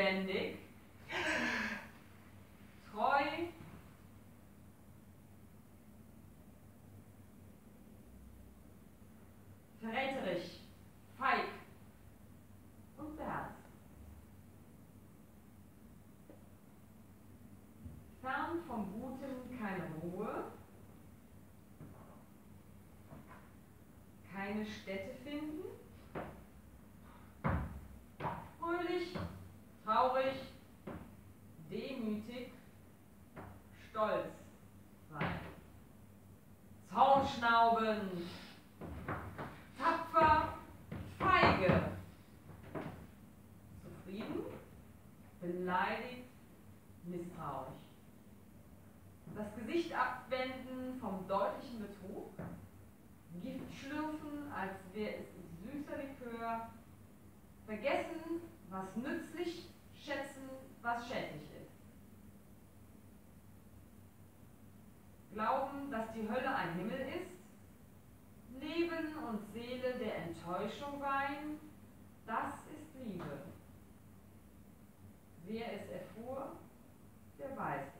beständig, treu, verräterisch, feig und beherzt. Fern vom Guten keine Ruhe, keine Stätte finden, fröhlich, traurig, demütig, stolz sein, zornschnaubend, tapfer, feige, zufrieden, beleidigt, misstrauisch. Das Gesicht abwenden vom deutlichen Betrug, Gift schlürfen, als wäre es süßer Likör, vergessen, was nützlich, schätzen, was schädlich ist. Glauben, dass die Hölle ein Himmel ist, Leben und Seele der Enttäuschung weihen, das ist Liebe. Wer es erfuhr, der weiß